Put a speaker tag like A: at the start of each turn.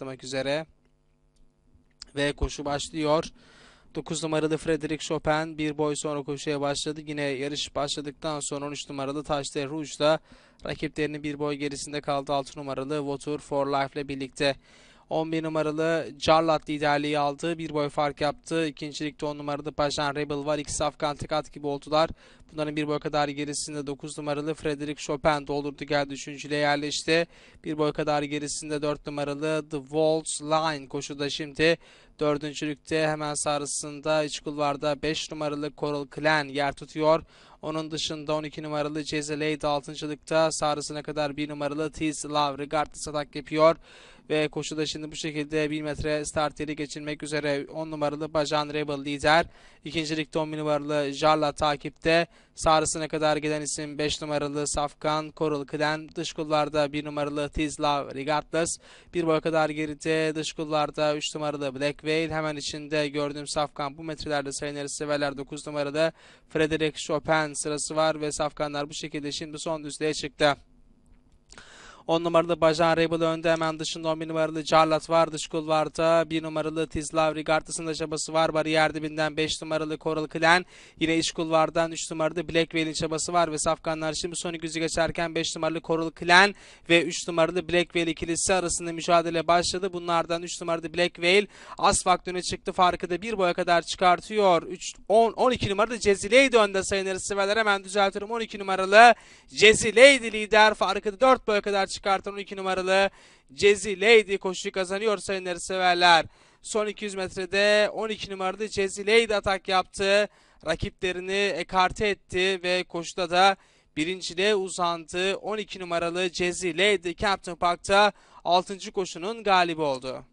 A: atlamak üzere. Ve koşu başlıyor. 9 numaralı Frederic Chopin bir boy sonra koşuya başladı. Yine yarış başladıktan sonra 13 numaralı Tache de Rouge da rakiplerinin bir boy gerisinde kaldı. 6 numaralı Votour for Life ile birlikte. 11 numaralı Jarlat liderliği aldı. Bir boy fark yaptı. İkincilikte 10 numaralı Bajan Rebel var. İkisi Afgan tek at gibi oldular. Bunların bir boy kadar gerisinde 9 numaralı Frederic Chopin doldurdu geldi. Üçüncüyle yerleşti. Bir boy kadar gerisinde 4 numaralı The Waltz Line koşuda şimdi. Dördüncülükte hemen sağrısında iç kulvarda 5 numaralı Coral Clan yer tutuyor. Onun dışında 12 numaralı Cezelade 6.lıkta sağrısına kadar 1 numaralı Tease Love Regardless atak yapıyor. Ve koşuda şimdi bu şekilde 1 metre start yeri geçilmek üzere 10 numaralı Bajan Rebel lider. İkincilikte 10 numaralı Jarla takipte. Sağrısına kadar gelen isim 5 numaralı Safkan Coral Clan. Dış kulvarda 1 numaralı Tease Love Regardless. Bir boy kadar geride dış kulvarda 3 numaralı Black Veil. Hemen içinde gördüğüm Safkan bu metrelerde sayıları severler. 9 numaralı Frederic Chopin sırası var ve Safkanlar bu şekilde şimdi son düzlüğe çıktı. 10 numaralı Bajan Rebel önde, hemen dışında 11 numaralı Jarlat var. Dış kulvarda 1 numaralı Tizlav Regardless'ın da çabası var. Bariyer dibinden 5 numaralı Coral Clan. Yine iç kulvardan 3 numaralı Black Veil'in çabası var ve Safkanlar şimdi son 200'ü geçerken 5 numaralı Coral Clan ve 3 numaralı Black Veil ikilisi arasında mücadele başladı. Bunlardan 3 numaralı Black Veil az faktörüne çıktı. Farkı da 1 boya kadar çıkartıyor. 12 numaralı Cezile'ydi önde sayınları severler. Hemen düzeltiyorum. 12 numaralı Cezile'ydi lider. Farkı da 4 boya kadar çıkartan 12 numaralı Cezile'di koşuyu kazanıyor sayınları severler. Son 200 metrede 12 numaralı Cezile'di atak yaptı. Rakiplerini ekarte etti ve koşuda da birinciliğe uzandı. 12 numaralı Cezile'di Campton Park'ta 6. koşunun galibi oldu.